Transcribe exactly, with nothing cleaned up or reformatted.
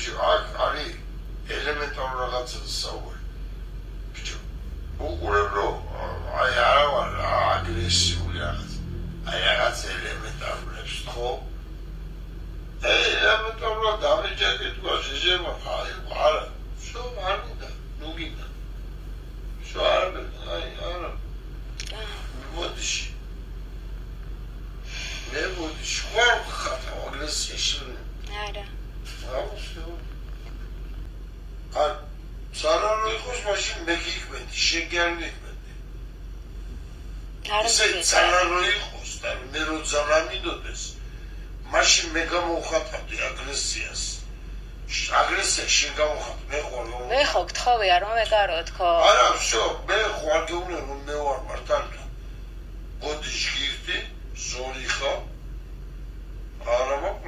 ბიჭო, აქ არის ელემენტარული რაღაცა საუბარი. ბიჭო, უყურებ რომ აი არა ვარ აგრესიული რაღაც. აი რაღაც ელემენტარულებს ხო? აი ელემენტარულად დამეჯაკე თქვა შეჟება, აი არა. შო არ მინდა, ნუ გინდა. შო არ მინდა, აი არა. მოდიში. მე მოდიში, ხარ ხარ აგრესიაში. არა. აუცილო. არ სარანო იყოს მაშინ მე გიქმედი, შენ კი არ მეკმედი. არა. სარანო იყოს და მე როცა რამინდოდეს, მაშინ მე გამოვხატავდი აგრესიას. აგრესია შენ გამოვხატ, მე ხარ რომ მე ხო გთხოვი არ მომეკარო თქო. არა, всё, მე ხარ გეუბნე რომ მე ვარ მართალია. გოდი ჟგირდი, ზორი ხო? არა მო